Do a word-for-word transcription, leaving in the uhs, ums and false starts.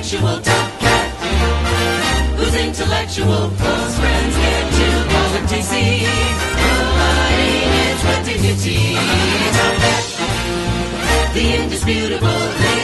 effectual top cat, who's intellectual, pulls friends get to call him T C, providing his twenty fifty top cat, the indisputable.